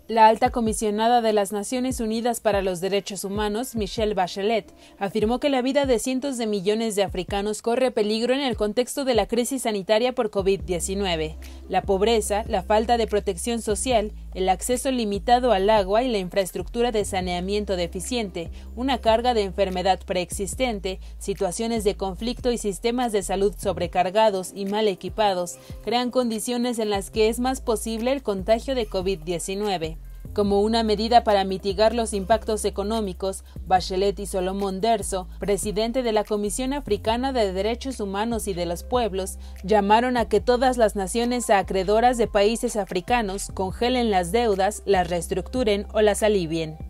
La alta comisionada de las Naciones Unidas para los Derechos Humanos, Michelle Bachelet, afirmó que la vida de cientos de millones de africanos corre peligro en el contexto de la crisis sanitaria por COVID-19. La pobreza, la falta de protección social, el acceso limitado al agua y la infraestructura de saneamiento deficiente, una carga de enfermedad preexistente, situaciones de conflicto y sistemas de salud sobrecargados y mal equipados crean condiciones en las que es más posible el contagio de COVID-19. Como una medida para mitigar los impactos económicos, Bachelet y Solomon Derso, presidente de la Comisión Africana de Derechos Humanos y de los Pueblos, llamaron a que todas las naciones acreedoras de países africanos congelen las deudas, las reestructuren o las alivien.